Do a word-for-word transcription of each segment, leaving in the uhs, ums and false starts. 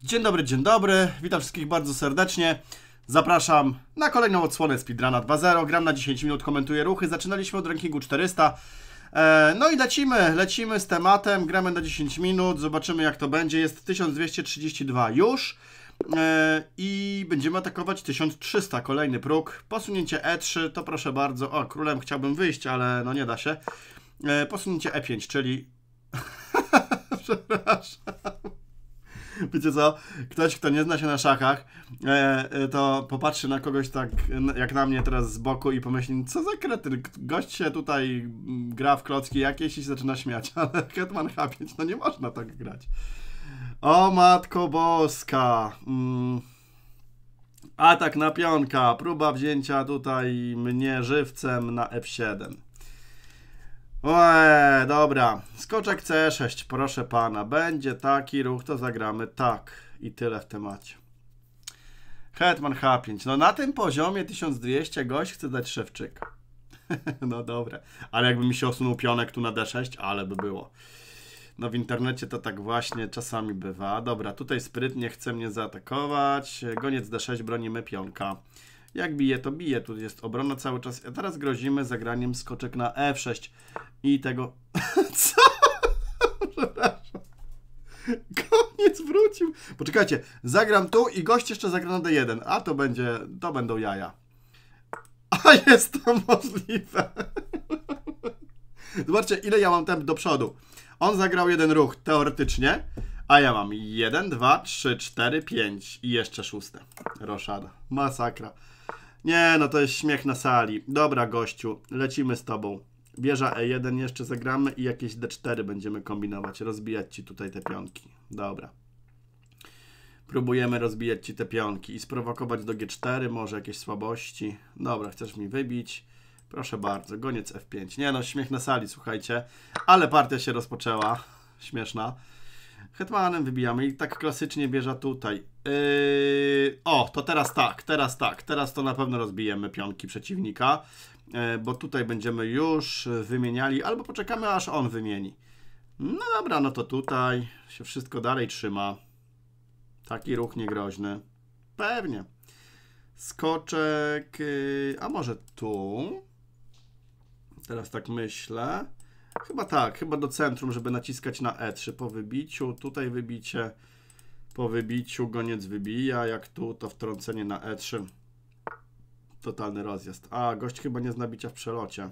Dzień dobry, dzień dobry. Witam wszystkich bardzo serdecznie. Zapraszam na kolejną odsłonę Speedruna dwa zero. Gram na dziesięć minut, komentuję ruchy. Zaczynaliśmy od rankingu czterysta. No i lecimy, lecimy z tematem. Gramy na dziesięć minut. Zobaczymy, jak to będzie. Jest tysiąc dwieście trzydzieści dwa już. I będziemy atakować tysiąc trzysta. Kolejny próg. Posunięcie E trzy to proszę bardzo. O, królem chciałbym wyjść, ale no nie da się. Posunięcie E pięć, czyli... Przepraszam. Wiecie co? Ktoś, kto nie zna się na szachach, to popatrzy na kogoś tak jak na mnie teraz z boku i pomyśli, co za kretyn, gość się tutaj gra w klocki jakieś i się zaczyna śmiać, ale hetman H pięć, no nie można tak grać. O matko boska. Mm. Atak na pionka, próba wzięcia tutaj mnie żywcem na F siedem. Eee, dobra, skoczek C sześć, proszę pana, będzie taki ruch, to zagramy tak i tyle w temacie. Hetman H pięć, no na tym poziomie tysiąc dwieście gość chce dać szewczyka. No dobra, ale jakby mi się osunął pionek tu na D sześć, ale by było. No w internecie to tak właśnie czasami bywa. Dobra, tutaj sprytnie chce mnie zaatakować, goniec D sześć, bronimy pionka. Jak bije, to bije, tu jest obrona cały czas. A teraz grozimy zagraniem skoczek na F sześć i tego... Co? Przepraszam. Koniec wrócił. Poczekajcie, zagram tu i gość jeszcze zagra na D jeden, a to będzie, to będą jaja. A jest to możliwe. Zobaczcie, ile ja mam temp do przodu. On zagrał jeden ruch, teoretycznie, a ja mam jeden, dwa, trzy, cztery, pięć i jeszcze szóste. Roszada. Masakra. Nie, no to jest śmiech na sali. Dobra, gościu, lecimy z tobą. Wieża E jeden jeszcze zagramy i jakieś D cztery będziemy kombinować. Rozbijać ci tutaj te pionki. Dobra. Próbujemy rozbijać ci te pionki i sprowokować do G cztery, może jakieś słabości. Dobra, chcesz mi wybić? Proszę bardzo, goniec F pięć. Nie no, śmiech na sali, słuchajcie. Ale partia się rozpoczęła. Śmieszna. Hetmanem wybijamy i tak klasycznie wieża tutaj. Yy... O, to teraz tak, teraz tak. Teraz to na pewno rozbijemy pionki przeciwnika, yy, bo tutaj będziemy już wymieniali, albo poczekamy, aż on wymieni. No dobra, no to tutaj się wszystko dalej trzyma. Taki ruch niegroźny. Pewnie. Skoczek, yy... a może tu? Teraz tak myślę. Chyba tak, chyba do centrum, żeby naciskać na E trzy po wybiciu. Tutaj wybicie, po wybiciu goniec wybija. Jak tu, to wtrącenie na E trzy. Totalny rozjazd. A, gość chyba nie zna bicia w przelocie.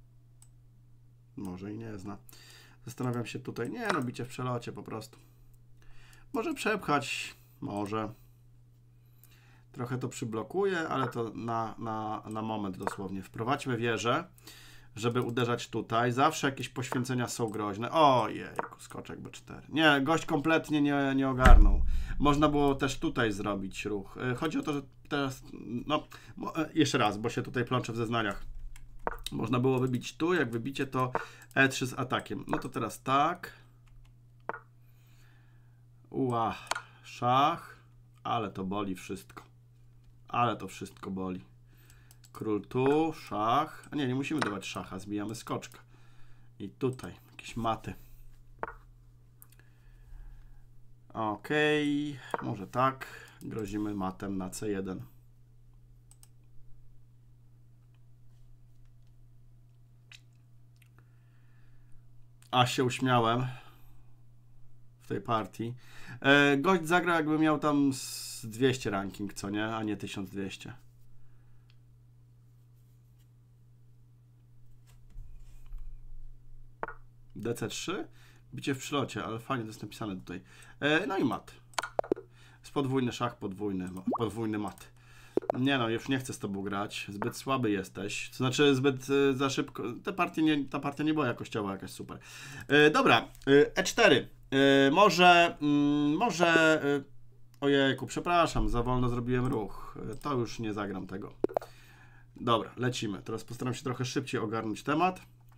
Może i nie zna. Zastanawiam się tutaj. Nie, no bicie w przelocie po prostu. Może przepchać. Może. Trochę to przyblokuje, ale to na, na, na moment dosłownie. Wprowadźmy wieżę, żeby uderzać tutaj. Zawsze jakieś poświęcenia są groźne. Ojejku, skoczek B cztery. Nie, gość kompletnie nie, nie ogarnął. Można było też tutaj zrobić ruch. Chodzi o to, że teraz... No, jeszcze raz, bo się tutaj plączę w zeznaniach. Można było wybić tu, jak wybicie to E trzy z atakiem. No to teraz tak. Ua, szach. Ale to boli wszystko. Ale to wszystko boli. Król tu, szach. A nie, nie musimy dawać szacha, zbijamy skoczka. I tutaj jakieś maty. Okej, okay. Może tak. Grozimy matem na C jeden. A się uśmiałem w tej partii. E, gość zagra, jakby miał tam z dwieście ranking, co nie? A nie tysiąc dwieście. D C trzy? Bicie w przylocie, ale fajnie to jest napisane tutaj. E, no i mat. Jest podwójny szach, podwójny, podwójny mat. Nie no, już nie chcę z tobą grać. Zbyt słaby jesteś. To znaczy zbyt e, za szybko. Ta partia nie, ta partia nie była jakościowa jakaś super. E, dobra, e, E cztery. E, może, mm, może... E, ojejku, przepraszam, za wolno zrobiłem ruch. E, to już nie zagram tego. Dobra, lecimy. Teraz postaram się trochę szybciej ogarnąć temat.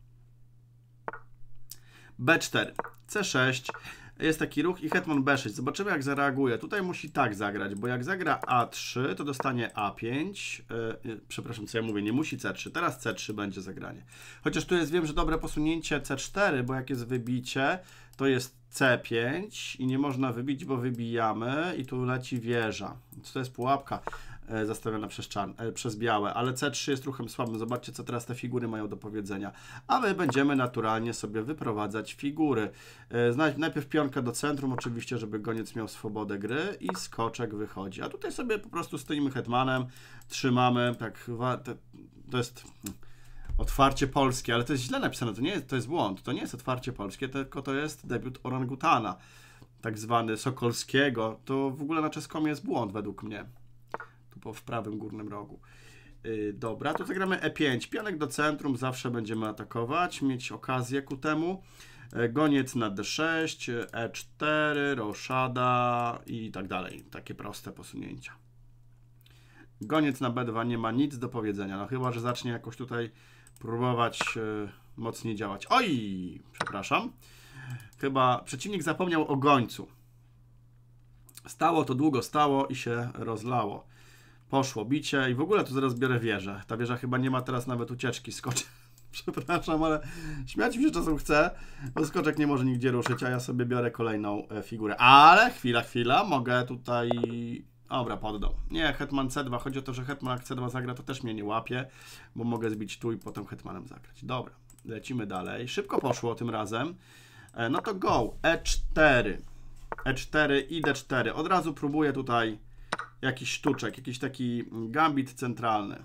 B cztery, C sześć, jest taki ruch i hetman B sześć. Zobaczymy, jak zareaguje. Tutaj musi tak zagrać, bo jak zagra A trzy, to dostanie A pięć. Yy, przepraszam, co ja mówię, nie musi C trzy. Teraz C trzy będzie zagranie. Chociaż tu jest, wiem, że dobre posunięcie C cztery, bo jak jest wybicie, to jest C pięć i nie można wybić, bo wybijamy i tu leci wieża. To jest pułapka e, zastawiona przez, czarne, e, przez białe, ale C trzy jest ruchem słabym. Zobaczcie, co teraz te figury mają do powiedzenia. A my będziemy naturalnie sobie wyprowadzać figury. E, najpierw pionkę do centrum, oczywiście, żeby goniec miał swobodę gry i skoczek wychodzi. A tutaj sobie po prostu stoimy hetmanem, trzymamy, tak, to jest... Otwarcie polskie, ale to jest źle napisane, to nie jest, to jest błąd, to nie jest otwarcie polskie, tylko to jest debiut orangutana, tak zwany Sokolskiego. To w ogóle na czeskom jest błąd według mnie, tu po w prawym górnym rogu. Yy, dobra, tu zagramy E pięć, pionek do centrum, zawsze będziemy atakować, mieć okazję ku temu. Yy, goniec na D sześć, E cztery, roszada i tak dalej, takie proste posunięcia. Goniec na B dwa nie ma nic do powiedzenia, no chyba że zacznie jakoś tutaj próbować yy, mocniej działać. Oj, przepraszam. Chyba przeciwnik zapomniał o gońcu. Stało to długo, stało i się rozlało. Poszło bicie i w ogóle tu zaraz biorę wieżę. Ta wieża chyba nie ma teraz nawet ucieczki. Skoczek. Przepraszam, ale śmiać mi się czasem chce, bo skoczek nie może nigdzie ruszyć, a ja sobie biorę kolejną e, figurę. Ale chwila, chwila, mogę tutaj... Dobra, poddał. Nie, hetman C dwa. Chodzi o to, że hetman jak C dwa zagra, to też mnie nie łapie, bo mogę zbić tu i potem hetmanem zagrać. Dobra, lecimy dalej. Szybko poszło tym razem. E, no to go. E cztery. E cztery i D cztery. Od razu próbuję tutaj jakiś sztuczek, jakiś taki gambit centralny.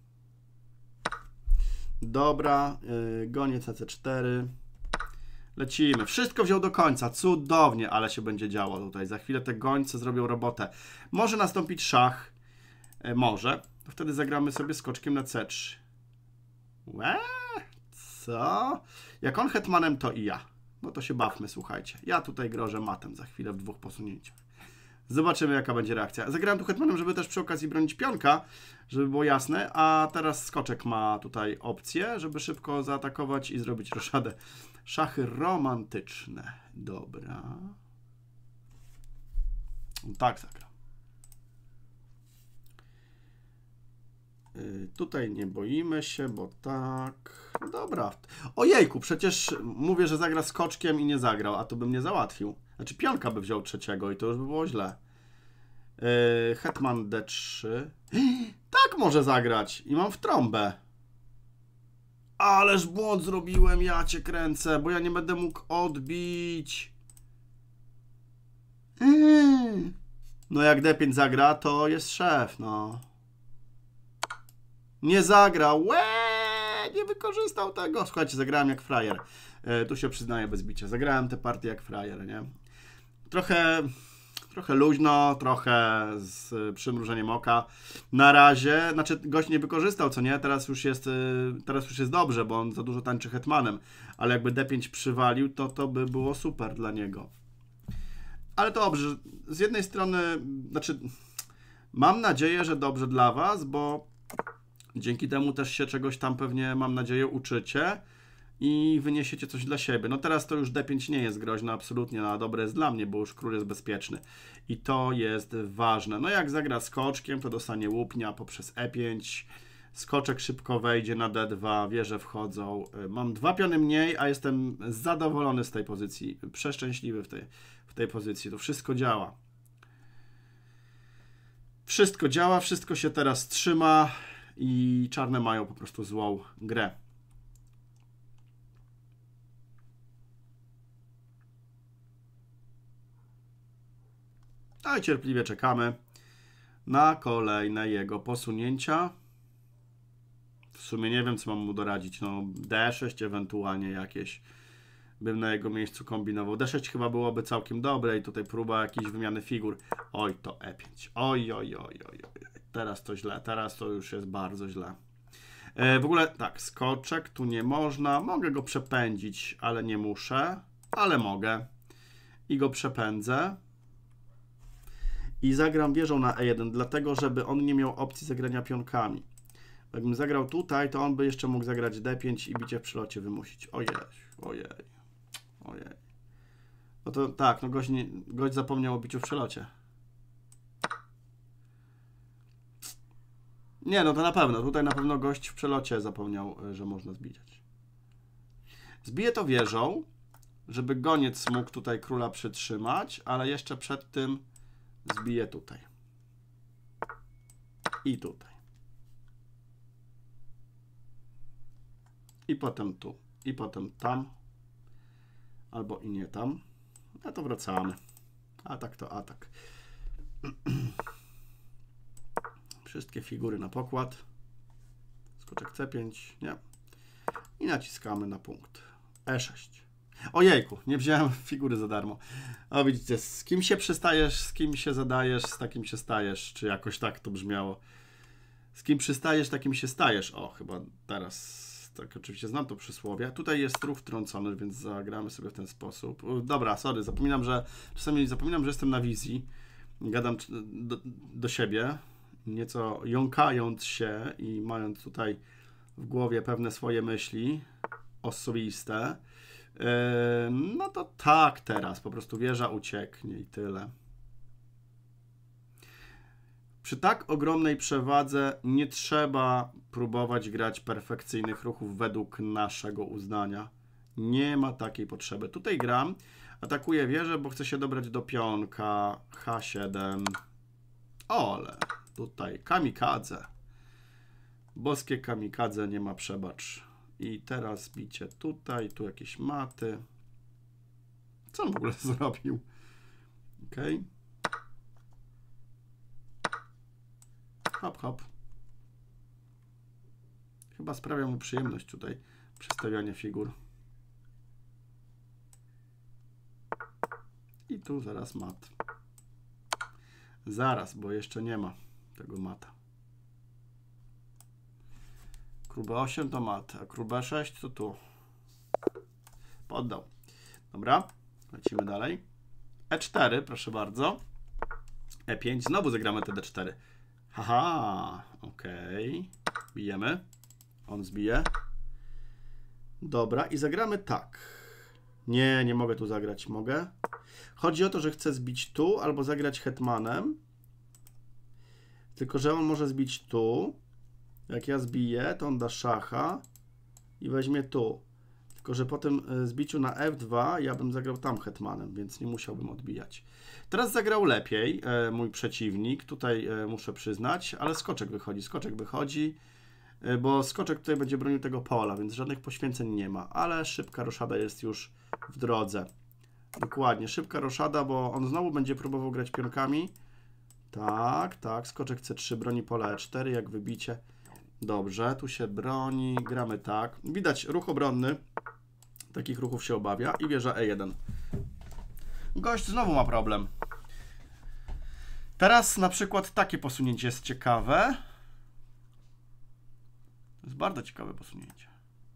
Dobra, yy, goniec na C cztery. Lecimy. Wszystko wziął do końca. Cudownie, ale się będzie działo tutaj. Za chwilę te gońce zrobią robotę. Może nastąpić szach. E, może. To wtedy zagramy sobie skoczkiem na C trzy. Łe? Co? Jak on hetmanem, to i ja. No to się bawmy, słuchajcie. Ja tutaj grożę matem za chwilę w dwóch posunięciach. Zobaczymy, jaka będzie reakcja. Zagrałem tu hetmanem, żeby też przy okazji bronić pionka, żeby było jasne, a teraz skoczek ma tutaj opcję, żeby szybko zaatakować i zrobić roszadę. Szachy romantyczne. Dobra. Tak zagram. Yy, tutaj nie boimy się, bo tak... Dobra. Ojejku, przecież mówię, że zagra skoczkiem i nie zagrał, a to bym nie załatwił. Znaczy pionka by wziął trzeciego i to już by było źle. Yy, hetman D trzy. Tak może zagrać. I mam w trąbę. Ależ błąd zrobiłem, ja cię kręcę, bo ja nie będę mógł odbić. Yy. No jak D pięć zagra, to jest szef, no. Nie zagrał. Łe, nie wykorzystał tego. Słuchajcie, zagrałem jak frajer. Yy, tu się przyznaję bez bicia. Zagrałem tę partię jak frajer, nie? Trochę... Trochę luźno, trochę z przymrużeniem oka. Na razie, znaczy gość nie wykorzystał, co nie? Teraz już jest, teraz już jest dobrze, bo on za dużo tańczy hetmanem. Ale jakby D pięć przywalił, to to by było super dla niego. Ale to dobrze. Z jednej strony, znaczy mam nadzieję, że dobrze dla was, bo dzięki temu też się czegoś tam pewnie, mam nadzieję, uczycie. I wyniesiecie coś dla siebie. No teraz to już D pięć nie jest groźne, absolutnie, no a dobre jest dla mnie, bo już król jest bezpieczny. I to jest ważne. No jak zagra skoczkiem, to dostanie łupnia poprzez E pięć. Skoczek szybko wejdzie na D dwa, wieże wchodzą. Mam dwa piony mniej, a jestem zadowolony z tej pozycji. Przeszczęśliwy w tej, w tej pozycji. To wszystko działa. Wszystko działa, wszystko się teraz trzyma i czarne mają po prostu złą grę. No i cierpliwie czekamy na kolejne jego posunięcia. W sumie nie wiem, co mam mu doradzić. No D sześć ewentualnie jakieś bym na jego miejscu kombinował. D sześć chyba byłoby całkiem dobre i tutaj próba jakiejś wymiany figur. Oj, to E pięć. Oj, oj, oj, oj, oj. Teraz to źle. Teraz to już jest bardzo źle. E, w ogóle tak, skoczek tu nie można. Mogę go przepędzić, ale nie muszę. Ale mogę. I go przepędzę. I zagram wieżą na E jeden, dlatego żeby on nie miał opcji zagrania pionkami. Jakbym zagrał tutaj, to on by jeszcze mógł zagrać D pięć i bicie w przelocie wymusić. Ojej, ojej, ojej. No to tak, no gość, nie, gość zapomniał o biciu w przelocie. Nie, no to na pewno. Tutaj na pewno gość w przelocie zapomniał, że można zbijać. Zbiję to wieżą żeby goniec mógł tutaj króla przytrzymać, ale jeszcze przed tym zbiję tutaj. I tutaj. I potem tu. I potem tam. Albo i nie tam. A to wracamy. Atak to atak. Wszystkie figury na pokład. Skoczek C pięć. Nie. I naciskamy na punkt. E sześć. Ojejku, nie wziąłem figury za darmo. O, widzicie, z kim się przystajesz, z kim się zadajesz, z takim się stajesz. Czy jakoś tak to brzmiało. Z kim przystajesz, takim się stajesz. O, chyba teraz... Tak, oczywiście znam to przysłowie. Tutaj jest ruch wtrącony, więc zagramy sobie w ten sposób. Dobra, sorry, zapominam, że czasami zapominam, że jestem na wizji. Gadam do, do siebie, nieco jąkając się i mając tutaj w głowie pewne swoje myśli osobiste. Yy, no to tak teraz, po prostu wieża ucieknie i tyle. Przy tak ogromnej przewadze nie trzeba próbować grać perfekcyjnych ruchów według naszego uznania. Nie ma takiej potrzeby. Tutaj gram, atakuję wieżę, bo chcę się dobrać do pionka H siedem. Ole, tutaj kamikadze. Boskie kamikadze, nie ma przebacz. I teraz bicie tutaj, tu jakieś maty. Co on w ogóle zrobił? Okej. Okay. Hop, hop. Chyba sprawia mu przyjemność tutaj przestawianie figur. I tu zaraz mat. Zaraz, bo jeszcze nie ma tego mata. Król B osiem to mat, a król B sześć to tu. Poddał. Dobra, lecimy dalej. E cztery, proszę bardzo. E pięć, znowu zagramy te D cztery. Haha, okej. Okay. Bijemy. On zbije. Dobra, i zagramy tak. Nie, nie mogę tu zagrać. Mogę? Chodzi o to, że chcę zbić tu albo zagrać hetmanem. Tylko że on może zbić tu. Jak ja zbiję, to on da szacha i weźmie tu. Tylko że po tym zbiciu na F dwa ja bym zagrał tam hetmanem, więc nie musiałbym odbijać. Teraz zagrał lepiej e, mój przeciwnik, tutaj e, muszę przyznać, ale skoczek wychodzi, skoczek wychodzi, e, bo skoczek tutaj będzie bronił tego pola, więc żadnych poświęceń nie ma, ale szybka roszada jest już w drodze. Dokładnie, szybka roszada, bo on znowu będzie próbował grać pionkami. Tak, tak, skoczek C trzy broni pola E cztery, jak wybicie. Dobrze, tu się broni, gramy tak. Widać ruch obronny, takich ruchów się obawia i wieża E jeden. Gość znowu ma problem. Teraz na przykład takie posunięcie jest ciekawe. To jest bardzo ciekawe posunięcie.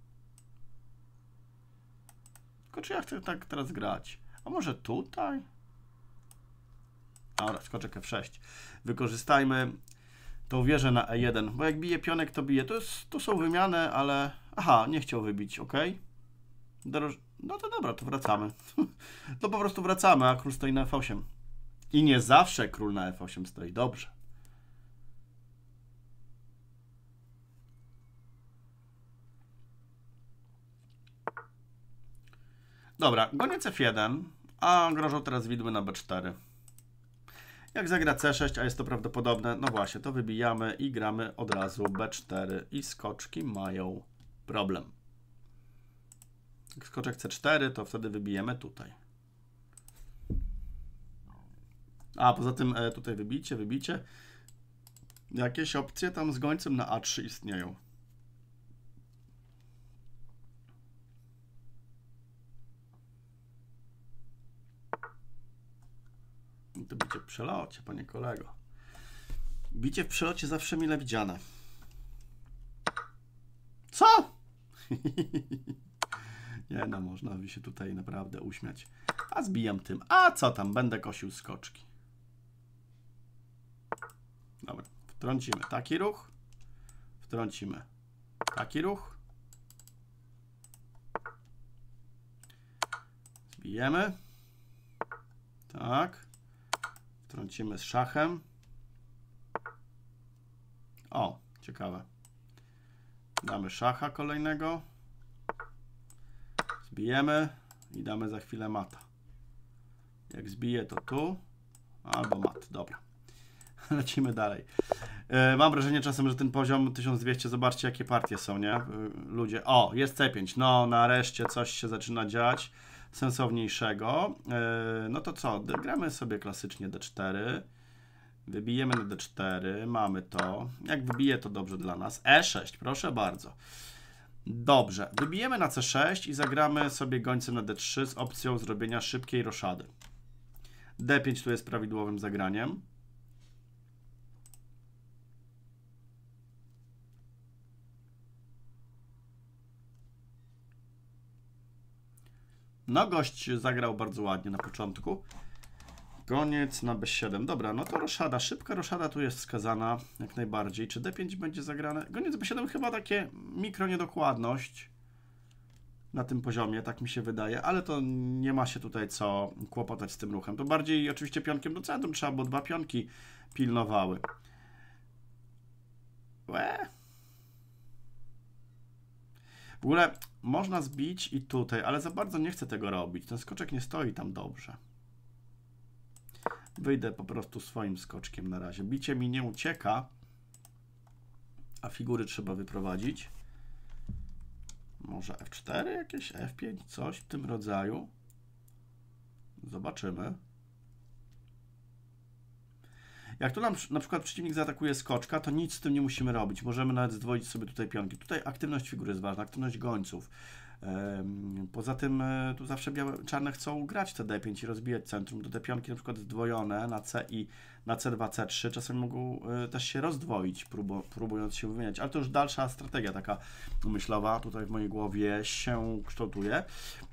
Tylko czy ja chcę tak teraz grać? A może tutaj? Dobra, skoczek F sześć. Wykorzystajmy tą wieżę na E jeden, bo jak bije pionek, to bije. To, jest, to są wymiany, ale... Aha, nie chciał wybić, ok. Doroż... No to dobra, to wracamy. To po prostu wracamy, a król stoi na F osiem. I nie zawsze król na F osiem stoi. Dobrze. Dobra, goniec F jeden, a grożą teraz widły na B cztery. Jak zagra C sześć, a jest to prawdopodobne, no właśnie, to wybijamy i gramy od razu B cztery i skoczki mają problem. Jak skoczek C cztery, to wtedy wybijemy tutaj. A poza tym tutaj wybicie, wybicie. Jakieś opcje tam z gońcem na A trzy istnieją. To bicie w przelocie, panie kolego. Bicie w przelocie zawsze mile widziane. Co? Nie no, można by się tutaj naprawdę uśmiać. A zbijam tym. A co tam? Będę kosił skoczki. Dobra. Wtrącimy taki ruch. Wtrącimy taki ruch. Zbijemy. Tak. Wtrącimy z szachem. O, ciekawe. Damy szacha kolejnego. Zbijemy. i damy za chwilę mata. Jak zbije to tu, albo mat, dobra. Lecimy dalej. Yy, mam wrażenie czasem, że ten poziom tysiąc dwieście, zobaczcie jakie partie są, nie? Yy, ludzie, o, jest C pięć, no nareszcie coś się zaczyna dziać sensowniejszego. Yy, no to co, gramy sobie klasycznie D cztery. Wybijemy na D cztery, mamy to. Jak wybije, to dobrze dla nas. E sześć, proszę bardzo. Dobrze, wybijemy na C sześć i zagramy sobie gońcem na D trzy z opcją zrobienia szybkiej roszady. D pięć tu jest prawidłowym zagraniem. No, gość zagrał bardzo ładnie na początku. Goniec na B siedem. Dobra, no to roszada. Szybka roszada tu jest wskazana jak najbardziej. Czy D pięć będzie zagrane? Goniec B siedem chyba takie mikro niedokładność na tym poziomie, tak mi się wydaje, ale to nie ma się tutaj co kłopotać z tym ruchem. To bardziej oczywiście pionkiem do centrum trzeba, bo dwa pionki pilnowały. Łe. W ogóle można zbić i tutaj, ale za bardzo nie chcę tego robić. Ten skoczek nie stoi tam dobrze. Wyjdę po prostu swoim skoczkiem na razie. Bicie mi nie ucieka, a figury trzeba wyprowadzić. Może F cztery jakieś, F pięć, coś w tym rodzaju. Zobaczymy. Jak tu nam na przykład przeciwnik zaatakuje skoczka, to nic z tym nie musimy robić. Możemy nawet zdwoić sobie tutaj pionki. Tutaj aktywność figury jest ważna, aktywność gońców. Poza tym tu zawsze białe, czarne chcą grać te D pięć i rozbijać centrum. Do te pionki na przykład zdwojone na C i na C dwa, C trzy czasami mogą też się rozdwoić, próbując się wymieniać. Ale to już dalsza strategia taka myślowa tutaj w mojej głowie się kształtuje.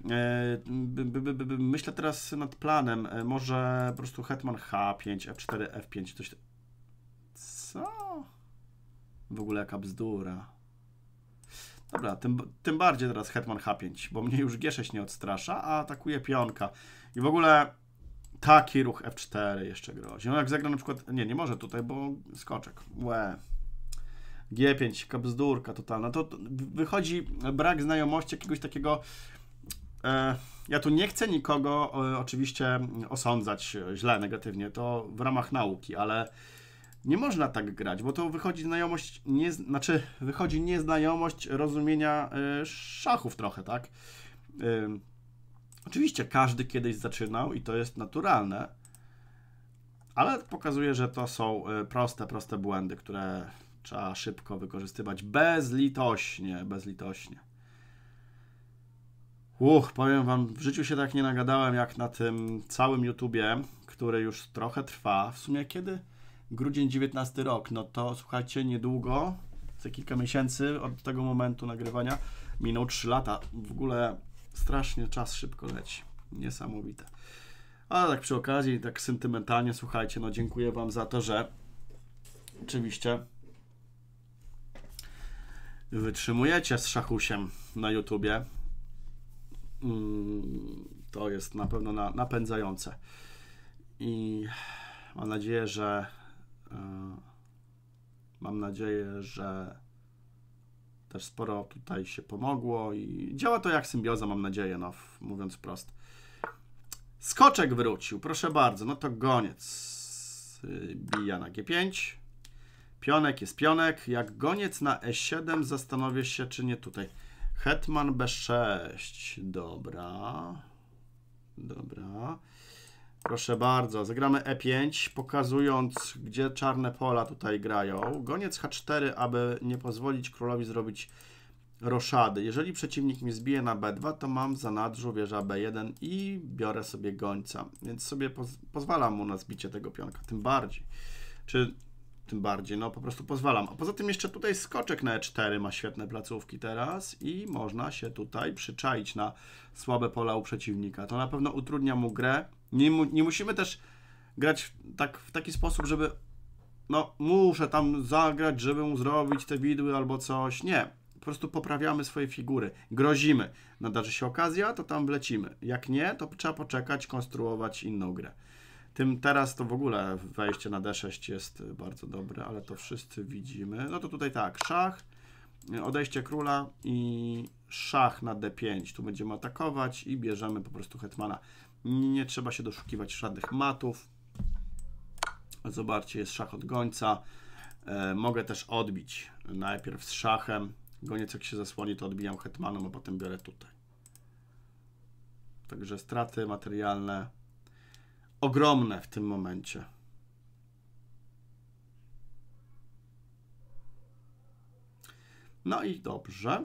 Myślę teraz nad planem. Może po prostu hetman H pięć, F cztery, F pięć. Coś... Co? W ogóle jaka bzdura. Dobra, tym, tym bardziej teraz hetman H pięć, bo mnie już G sześć nie odstrasza, a atakuje pionka. I w ogóle taki ruch F cztery jeszcze grozi. No jak zagra na przykład... Nie, nie może tutaj, bo skoczek. Łe. G pięć, taka bzdurka totalna. To, to wychodzi brak znajomości jakiegoś takiego... E, ja tu nie chcę nikogo e, oczywiście osądzać źle, negatywnie. To w ramach nauki, ale... Nie można tak grać, bo to wychodzi znajomość, nie, znaczy wychodzi nieznajomość rozumienia y, szachów trochę, tak? Y, oczywiście każdy kiedyś zaczynał i to jest naturalne, ale pokazuje, że to są y, proste, proste błędy, które trzeba szybko wykorzystywać bezlitośnie, bezlitośnie. Uch, powiem wam, w życiu się tak nie nagadałem jak na tym całym YouTubie, który już trochę trwa. W sumie kiedy? Grudzień dziewiętnasty rok, no to słuchajcie, niedługo, za kilka miesięcy od tego momentu nagrywania minął trzy lata. W ogóle strasznie czas szybko leci. Niesamowite. Ale tak przy okazji, tak sentymentalnie, słuchajcie, no dziękuję wam za to, że oczywiście wytrzymujecie z szachusiem na YouTubie. To jest na pewno na, napędzające. I mam nadzieję, że Mam nadzieję, że też sporo tutaj się pomogło i działa to jak symbioza, mam nadzieję, no mówiąc wprost. Skoczek wrócił, proszę bardzo, no to goniec bija na G pięć. Pionek jest pionek. Jak goniec na E siedem, zastanowię się, czy nie tutaj. Hetman B sześć, dobra. Dobra. Proszę bardzo, zagramy E pięć, pokazując, gdzie czarne pola tutaj grają. Goniec H cztery, aby nie pozwolić królowi zrobić roszady. Jeżeli przeciwnik mi zbije na B dwa, to mam w zanadrzu wieża B jeden i biorę sobie gońca. Więc sobie poz pozwalam mu na zbicie tego pionka, tym bardziej. Czy tym bardziej, no po prostu pozwalam. A poza tym jeszcze tutaj skoczek na E cztery ma świetne placówki teraz i można się tutaj przyczaić na słabe pola u przeciwnika. To na pewno utrudnia mu grę. Nie, mu, nie musimy też grać tak, w taki sposób, żeby no muszę tam zagrać, żeby mu zrobić te widły albo coś. Nie. Po prostu poprawiamy swoje figury. Grozimy. Nadarzy się okazja, to tam wlecimy. Jak nie, to trzeba poczekać, konstruować inną grę. Tym teraz to w ogóle wejście na D sześć jest bardzo dobre, ale to wszyscy widzimy. No to tutaj tak, szach, odejście króla i szach na D pięć. Tu będziemy atakować i bierzemy po prostu hetmana. Nie, nie trzeba się doszukiwać żadnych matów. Zobaczcie, jest szach od gońca. E, mogę też odbić najpierw z szachem. Goniec jak się zasłoni, to odbijam hetmanem, a potem biorę tutaj. Także straty materialne ogromne w tym momencie. No i dobrze.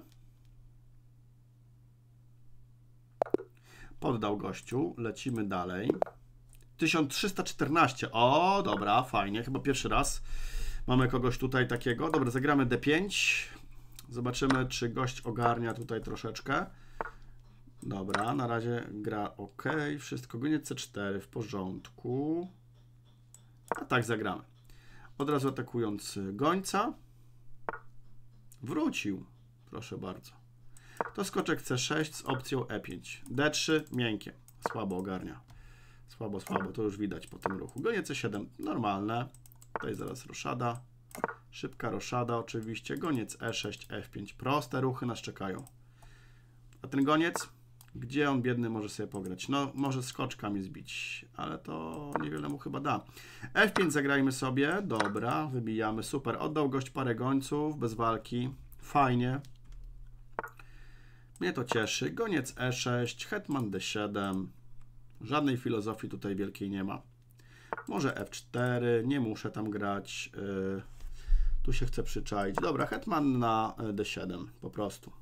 Poddał gościu. Lecimy dalej. tysiąc trzysta czternaście. O, dobra, fajnie. Chyba pierwszy raz mamy kogoś tutaj takiego. Dobra, zagramy D pięć. Zobaczymy, czy gość ogarnia tutaj troszeczkę. Dobra, na razie gra ok. Wszystko. Goniec C cztery w porządku. A tak zagramy. Od razu atakując gońca. Wrócił. Proszę bardzo. To skoczek C sześć z opcją E pięć. D trzy miękkie. Słabo ogarnia. Słabo, słabo. To już widać po tym ruchu. Goniec C siedem. Normalne. Tutaj zaraz roszada. Szybka roszada oczywiście. Goniec E sześć, F pięć. Proste ruchy nas czekają. A ten goniec? Gdzie on biedny może sobie pograć? No, może skoczkami zbić, ale to niewiele mu chyba da. F pięć zagrajmy sobie. Dobra, wybijamy. Super. Oddał gość parę gońców bez walki. Fajnie. Mnie to cieszy. Goniec E sześć, hetman D siedem. Żadnej filozofii tutaj wielkiej nie ma. Może F cztery. Nie muszę tam grać. Yy, tu się chcę przyczaić. Dobra, hetman na D siedem. Po prostu.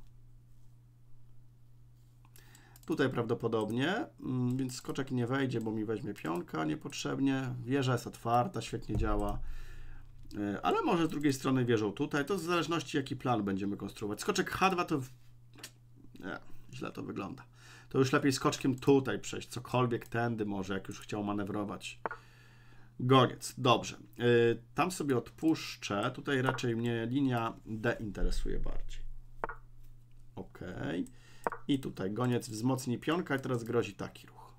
Tutaj prawdopodobnie, więc skoczek nie wejdzie, bo mi weźmie pionka niepotrzebnie. Wieża jest otwarta, świetnie działa. Ale może z drugiej strony wieżą tutaj. To w zależności jaki plan będziemy konstruować. Skoczek H dwa to... Nie, źle to wygląda. To już lepiej skoczkiem tutaj przejść. Cokolwiek tędy może, jak już chciał manewrować. Goniec, dobrze. Tam sobie odpuszczę. Tutaj raczej mnie linia D interesuje bardziej. Ok. I tutaj goniec wzmocni pionka i teraz grozi taki ruch.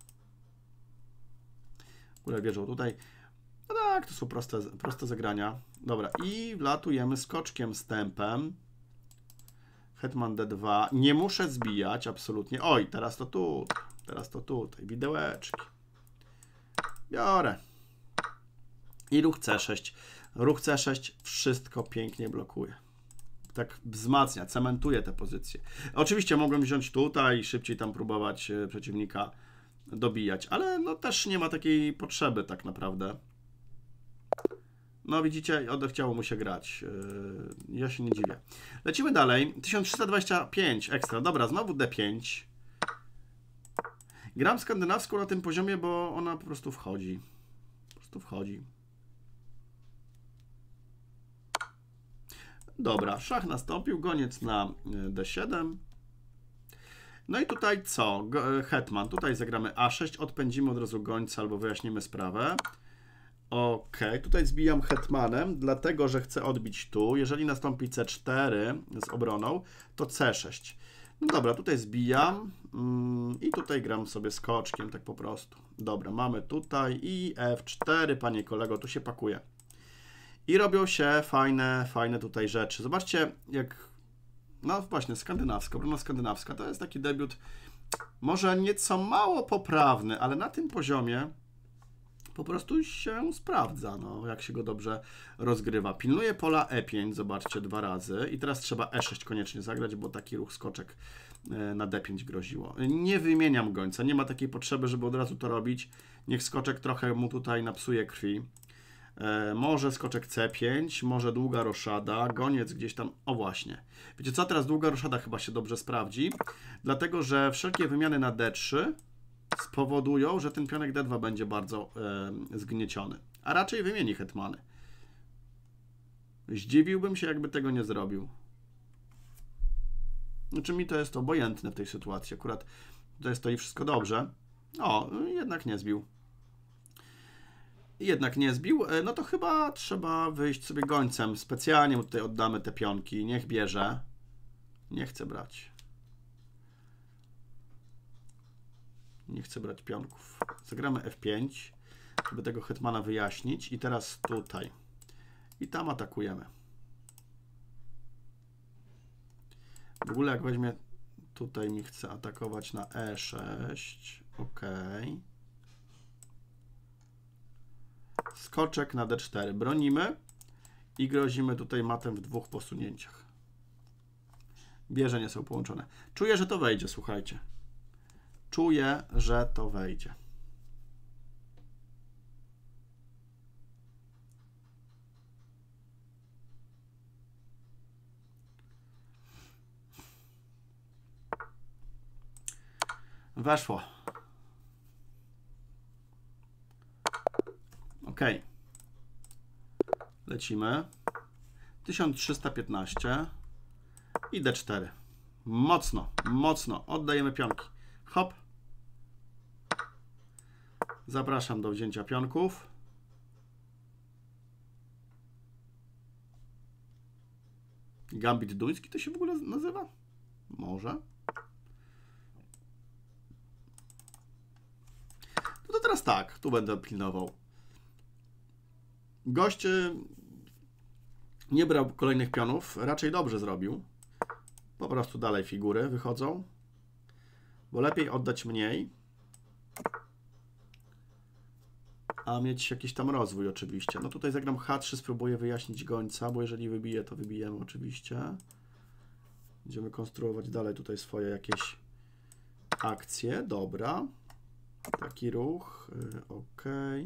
W ogóle wierzą tutaj. No tak, to są proste, proste zagrania. Dobra, i wlatujemy skoczkiem z tempem. Hetman D dwa. Nie muszę zbijać, absolutnie. Oj, teraz to tu. Teraz to tutaj. Widełeczki. Biorę. I ruch C sześć. Ruch C sześć wszystko pięknie blokuje. Tak wzmacnia, cementuje te pozycje. Oczywiście mogłem wziąć tutaj i szybciej tam próbować przeciwnika dobijać, ale no też nie ma takiej potrzeby tak naprawdę. No widzicie, odechciało mu się grać. Ja się nie dziwię. Lecimy dalej. tysiąc trzysta dwadzieścia pięć ekstra. Dobra, znowu D pięć. Gram skandynawską na tym poziomie, bo ona po prostu wchodzi. Po prostu wchodzi. Dobra, szach nastąpił, goniec na D siedem. No i tutaj co? Hetman. Tutaj zagramy A sześć, odpędzimy od razu gońca albo wyjaśnimy sprawę. Ok, tutaj zbijam hetmanem, dlatego że chcę odbić tu. Jeżeli nastąpi C cztery z obroną, to C sześć. No dobra, tutaj zbijam mm, i tutaj gram sobie skoczkiem, tak po prostu. Dobra, mamy tutaj i F cztery, panie kolego, tu się pakuje. I robią się fajne, fajne tutaj rzeczy. Zobaczcie, jak... No właśnie, skandynawska, obrona skandynawska. To jest taki debiut, może nieco mało poprawny, ale na tym poziomie po prostu się sprawdza, no, jak się go dobrze rozgrywa. Pilnuje pola E pięć, zobaczcie, dwa razy. I teraz trzeba E sześć koniecznie zagrać, bo taki ruch skoczek na D pięć groziło. Nie wymieniam gońca, nie ma takiej potrzeby, żeby od razu to robić. Niech skoczek trochę mu tutaj napsuje krwi. E, może skoczek C pięć, może długa roszada, goniec gdzieś tam, o właśnie. Wiecie co, teraz długa roszada chyba się dobrze sprawdzi, dlatego że wszelkie wymiany na D trzy spowodują, że ten pionek D dwa będzie bardzo e, zgnieciony, a raczej wymieni hetmany. Zdziwiłbym się, jakby tego nie zrobił. Znaczy mi to jest obojętne w tej sytuacji, akurat tutaj stoi wszystko dobrze. O, jednak nie zbił. Jednak nie zbił, no to chyba trzeba wyjść sobie gońcem. Specjalnie mu tutaj oddamy te pionki. Niech bierze. Nie chcę brać. Nie chcę brać pionków. Zagramy F pięć, żeby tego hetmana wyjaśnić. I teraz tutaj. I tam atakujemy. W ogóle jak weźmie, tutaj mi chce atakować na e sześć. Ok. Skoczek na d cztery. Bronimy i grozimy tutaj matem w dwóch posunięciach. Bierze nie są połączone. Czuję, że to wejdzie, słuchajcie. Czuję, że to wejdzie. Weszło. Ok. Lecimy. tysiąc trzysta piętnaście i d cztery. Mocno, mocno. Oddajemy pionki. Hop. Zapraszam do wzięcia pionków. Gambit duński to się w ogóle nazywa? Może. No to teraz tak, tu będę pilnował. Gość nie brał kolejnych pionów, raczej dobrze zrobił. Po prostu dalej figury wychodzą, bo lepiej oddać mniej, a mieć jakiś tam rozwój oczywiście. No tutaj zagram h trzy, spróbuję wyjaśnić gońca, bo jeżeli wybije, to wybijemy oczywiście. Będziemy konstruować dalej tutaj swoje jakieś akcje. Dobra. Taki ruch. Ok.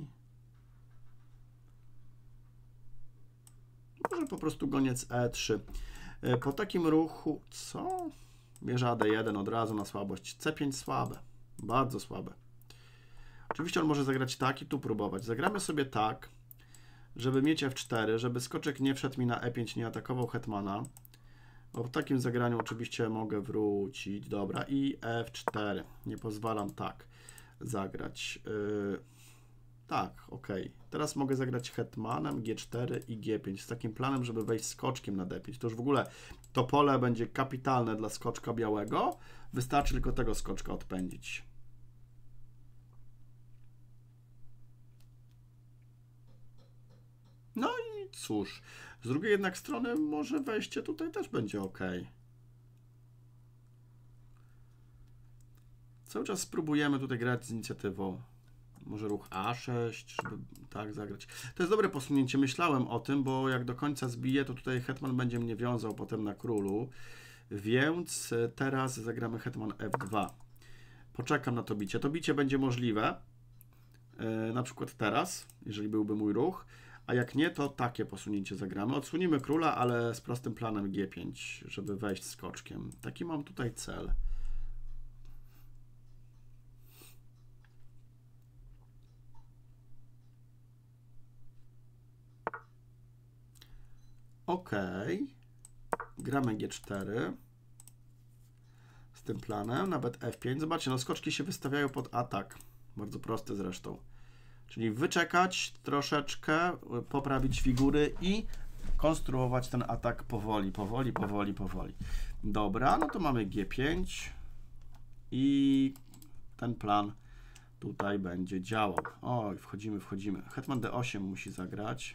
Może po prostu goniec e trzy. Po takim ruchu, co? Bierze a d jeden od razu na słabość. c pięć słabe. Bardzo słabe. Oczywiście on może zagrać tak i tu próbować. Zagramy sobie tak, żeby mieć f cztery, żeby skoczek nie wszedł mi na e pięć, nie atakował hetmana. Bo w takim zagraniu oczywiście mogę wrócić. Dobra, i f cztery. Nie pozwalam tak zagrać. Yy, tak, ok. Teraz mogę zagrać hetmanem, g cztery i g pięć z takim planem, żeby wejść skoczkiem na d pięć. To już w ogóle to pole będzie kapitalne dla skoczka białego. Wystarczy tylko tego skoczka odpędzić. No i cóż, z drugiej jednak strony może wejście tutaj też będzie ok. Cały czas spróbujemy tutaj grać z inicjatywą. Może ruch a sześć, żeby tak zagrać. To jest dobre posunięcie. Myślałem o tym, bo jak do końca zbiję, to tutaj hetman będzie mnie wiązał potem na królu. Więc teraz zagramy hetman f dwa. Poczekam na to bicie. To bicie będzie możliwe. Yy, na przykład teraz, jeżeli byłby mój ruch. A jak nie, to takie posunięcie zagramy. Odsunimy króla, ale z prostym planem g pięć, żeby wejść skoczkiem. Taki mam tutaj cel. Ok. Gramy g cztery. Z tym planem, nawet f pięć. Zobaczcie, no skoczki się wystawiają pod atak. Bardzo proste zresztą. Czyli wyczekać troszeczkę, poprawić figury i konstruować ten atak powoli, powoli, powoli, powoli. Dobra, no to mamy g pięć i ten plan tutaj będzie działał. Oj, wchodzimy, wchodzimy. Hetman d osiem musi zagrać.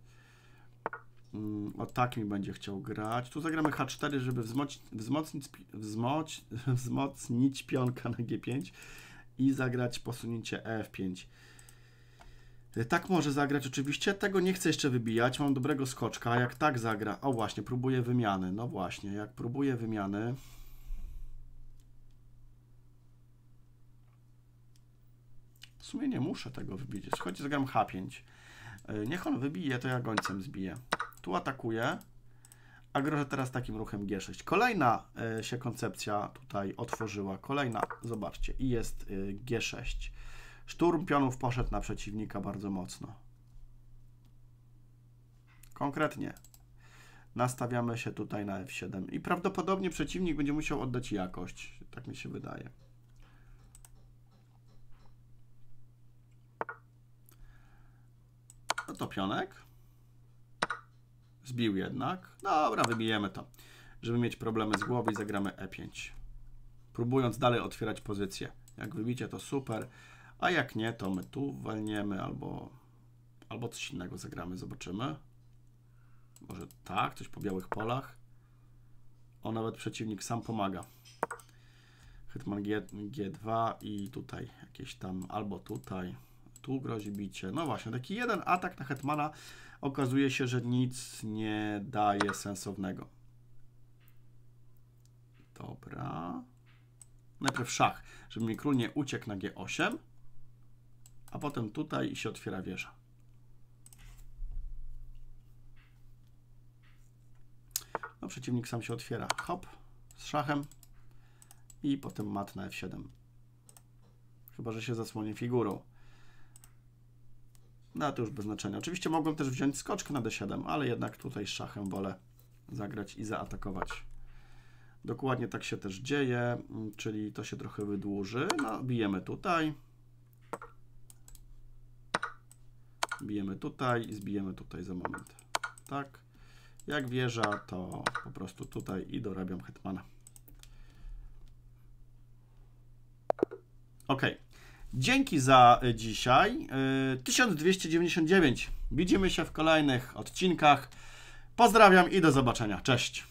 O tak mi będzie chciał grać. Tu zagramy h cztery, żeby wzmocnić, wzmocnić, wzmoc, wzmocnić pionka na g pięć i zagrać posunięcie e f pięć. Tak może zagrać oczywiście. Tego nie chcę jeszcze wybijać. Mam dobrego skoczka. Jak tak zagra... O właśnie, próbuję wymiany. No właśnie, jak próbuję wymiany... W sumie nie muszę tego wybić. Słuchajcie, zagram h pięć. Niech on wybije, to ja gońcem zbiję. Tu atakuję, a grożę teraz takim ruchem g sześć. Kolejna y, się koncepcja tutaj otworzyła. Kolejna, zobaczcie, i jest y, g sześć. Szturm pionów poszedł na przeciwnika bardzo mocno. Konkretnie nastawiamy się tutaj na f siedem i prawdopodobnie przeciwnik będzie musiał oddać jakość. Tak mi się wydaje. No to pionek. Zbił jednak. Dobra, wybijemy to, żeby mieć problemy z głowy i zagramy e pięć. Próbując dalej otwierać pozycję. Jak wybicie, to super, a jak nie, to my tu walniemy albo, albo coś innego zagramy, zobaczymy. Może tak, coś po białych polach. O, nawet przeciwnik sam pomaga. Hetman G, G2 i tutaj jakieś tam, albo tutaj. Tu grozi bicie. No właśnie, taki jeden atak na hetmana okazuje się, że nic nie daje sensownego. Dobra. Najpierw szach, żeby mi król nie uciekł na G osiem, a potem tutaj i się otwiera wieża. No, przeciwnik sam się otwiera. Hop, z szachem i potem mat na F siedem. Chyba że się zasłoni figurą. No to już bez znaczenia. Oczywiście mogłem też wziąć skoczkę na D siedem, ale jednak tutaj z szachem wolę zagrać i zaatakować. Dokładnie tak się też dzieje, czyli to się trochę wydłuży. No, bijemy tutaj. Bijemy tutaj i zbijemy tutaj za moment. Tak. Jak wieża, to po prostu tutaj i dorabiam hetmana. Ok. Dzięki za dzisiaj. tysiąc dwieście dziewięćdziesiąt dziewięć. Widzimy się w kolejnych odcinkach. Pozdrawiam i do zobaczenia. Cześć.